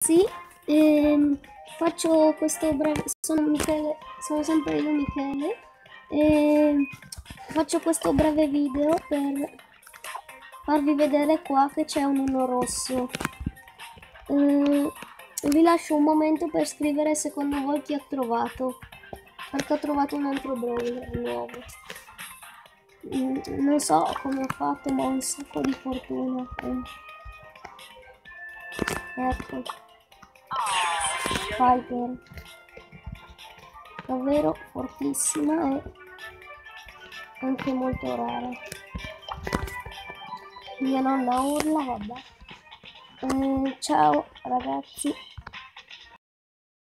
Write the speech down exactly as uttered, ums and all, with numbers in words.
ragazzi, ehm, faccio questo breve, sono Michele, sono sempre io Michele, e faccio questo breve video per farvi vedere qua che c'è un uno rosso. Eh, vi lascio un momento per scrivere secondo voi chi ha trovato, perché ho trovato un altro brawler nuovo. Mm, non so come ho fatto, ma ho un sacco di fortuna. Eh. Ecco, Piper, davvero fortissima e anche molto rara. Mia nonna urla, vabbè. Eh, ciao ragazzi.